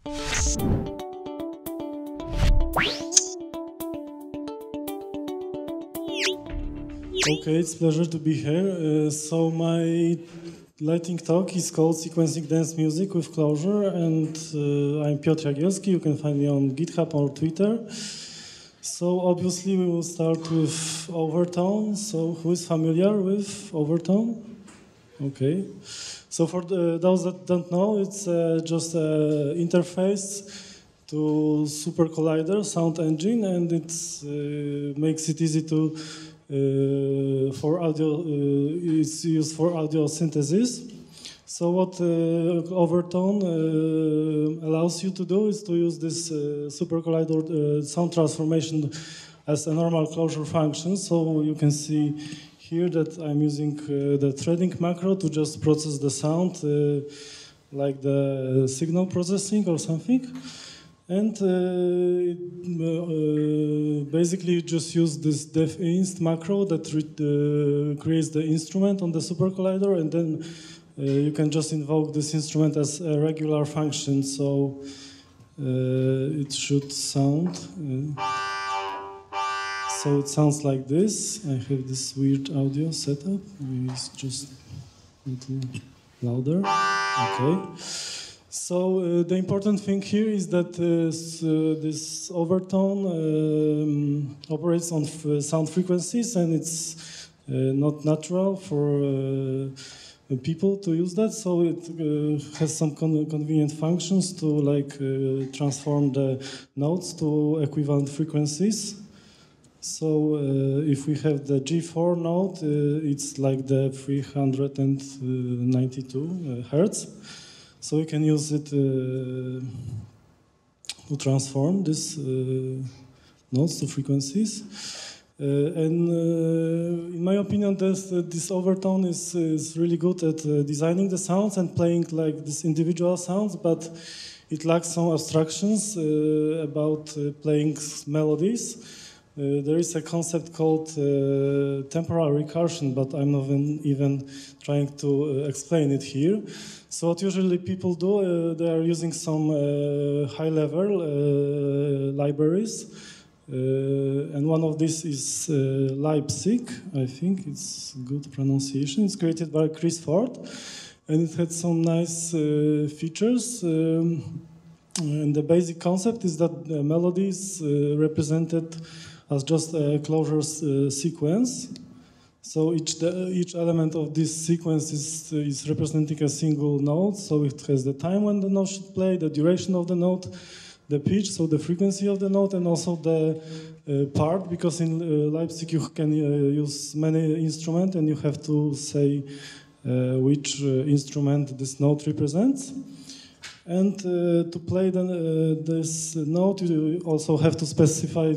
Okay, it's a pleasure to be here. So my lighting talk is called Sequencing Dance Music with Clojure, and I'm Piotr Jagielski. You can find me on GitHub or Twitter. So obviously we will start with Overtone. So who is familiar with Overtone? Okay. So for those that don't know, it's just an interface to Super Collider sound engine, and it makes it easy to for audio. It's used for audio synthesis. So what Overtone allows you to do is to use this Super Collider sound transformation as a normal Clojure function. So you can see here that I'm using the threading macro to just process the sound like the signal processing or something. And basically you just use this definst macro that creates the instrument on the Super Collider, and then you can just invoke this instrument as a regular function. So it should sound... So it sounds like this. I have this weird audio setup. Maybe it's just a little louder. Okay. So the important thing here is that this Overtone operates on sound frequencies, and it's not natural for people to use that. So it has some convenient functions to transform the notes to equivalent frequencies. So if we have the G4 note, it's like the 392 hertz. So we can use it to transform these notes to frequencies. And in my opinion, this Overtone is really good at designing the sounds and playing like these individual sounds, but it lacks some abstractions about playing melodies. There is a concept called temporal recursion, but I'm not even trying to explain it here. So what usually people do, they are using some high-level libraries, and one of these is Leipzig. I think it's good pronunciation. It's created by Chris Ford, and it had some nice features. And the basic concept is that the melody is represented as just a Clojure sequence. So each element of this sequence is representing a single note. So it has the time when the note should play, the duration of the note, the pitch, so the frequency of the note, and also the part, because in Leipzig you can use many instruments and you have to say which instrument this note represents. And to play this note, you also have to specify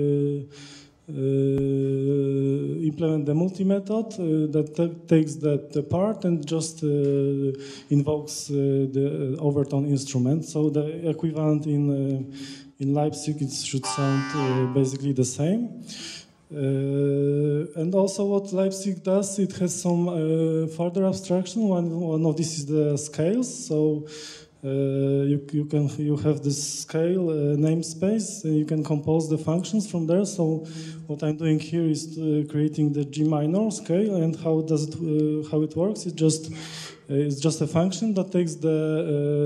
implement the multi-method that takes the part and just invokes the Overtone instrument. So the equivalent in Leipzig, it should sound basically the same. And also what Leipzig does, it has some further abstraction. One of these is the scales. So you have this scale namespace, and you can compose the functions from there. So what I'm doing here is creating the G minor scale, and how it works? It's just a function that takes the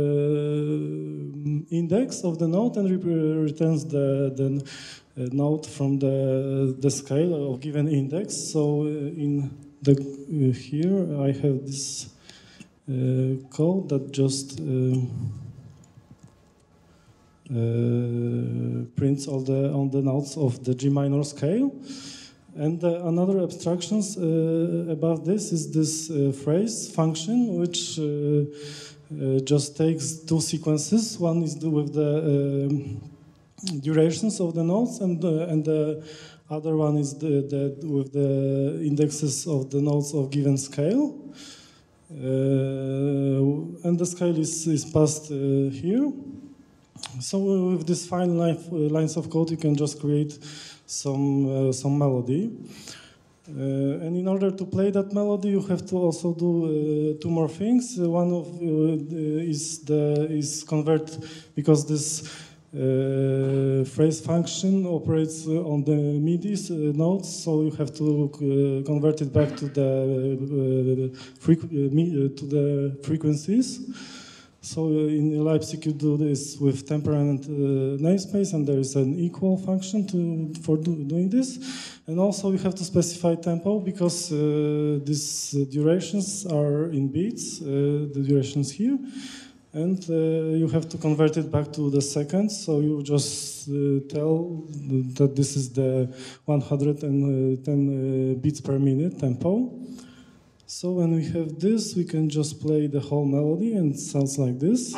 index of the note and returns the note from the scale of given index. So in here I have this code that just prints all the notes of the G minor scale. And another abstractions above this is this phrase function, which just takes two sequences. One is with the durations of the notes, and the other one is with the indexes of the notes of given scale. And the scale is passed here. So with this fine lines of code, you can just create some melody. And in order to play that melody, you have to also do two more things. One of is convert, because this phrase function operates on the MIDI notes, so you have to convert it back to the frequencies. So in Leipzig, you do this with temperament namespace, and there is an equal function for doing this. And also, you have to specify tempo, because these durations are in beats, the durations here. And you have to convert it back to the seconds, so you just tell that this is the 110 beats per minute tempo. So when we have this, we can just play the whole melody, and it sounds like this.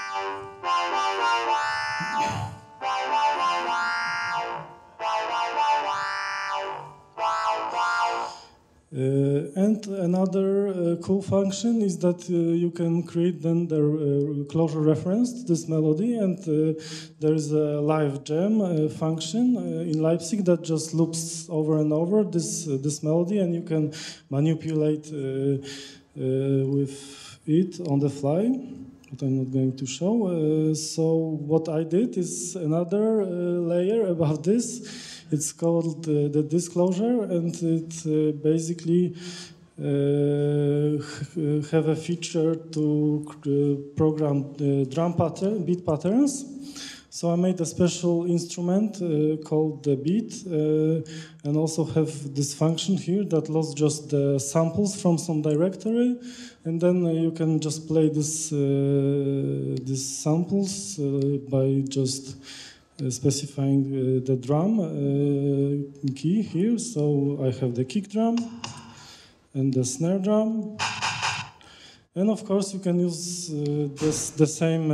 And another cool function is that you can create then the Clojure reference to this melody, and there is a live jam function in Leipzig that just loops over and over this melody, and you can manipulate with it on the fly, but I'm not going to show. So what I did is another layer above this. It's called the Disclojure, and it basically have a feature to program drum beat patterns. So I made a special instrument called the beat, and also have this function here that loads just the samples from some directory, and then you can just play these samples by just specifying the drum key here. So I have the kick drum and the snare drum, and of course you can use the same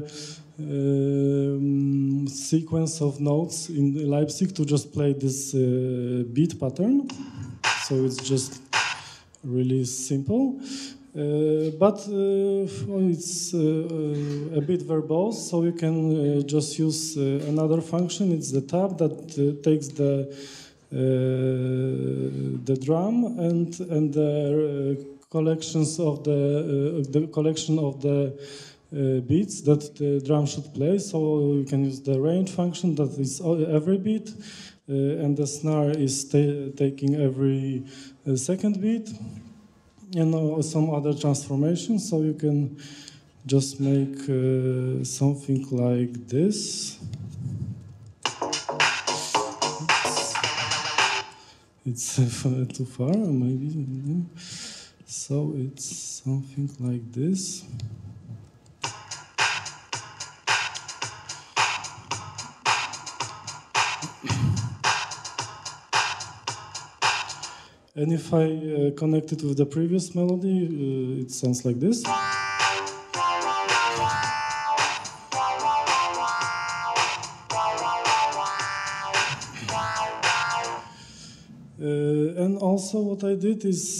sequence of notes in Leipzig to just play this beat pattern. So it's just really simple. But it's a bit verbose, so you can just use another function. It's the tab that takes the drum and the collections of the collection of the beats that the drum should play. So you can use the range function that is every beat, and the snare is taking every second beat. And some other transformations, so you can just make something like this. It's too far, maybe. So it's something like this. And if I connect it with the previous melody, it sounds like this. And also what I did is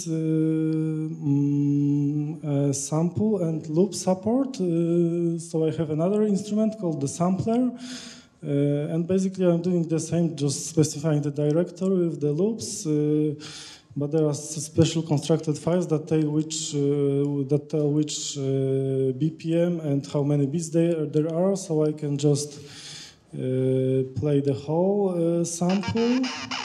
sample and loop support. So I have another instrument called the sampler. And basically I'm doing the same, just specifying the directory with the loops. But there are special constructed files that tell which BPM and how many beats there are. So I can just play the whole sample,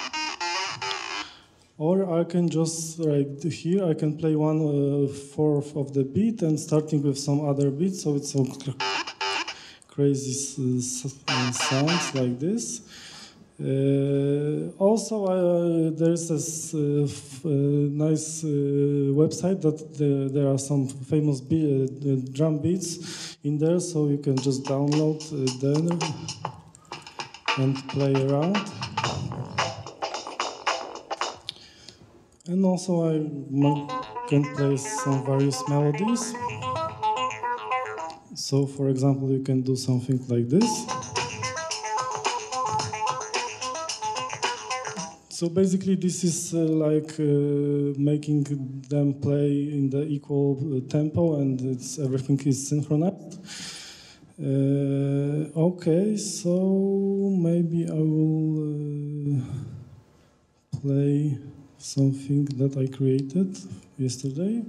or I can just right here I can play 1/4 of the beat and starting with some other beat. So it's some crazy sounds like this. Also, there's this nice website that there are some famous drum beats in there, so you can just download them and play around. And also I can play some various melodies. So, for example, you can do something like this. So basically, this is like making them play in the equal tempo, and everything is synchronized. Okay, so maybe I will play something that I created yesterday.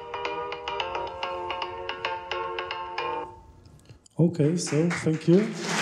Okay, so thank you.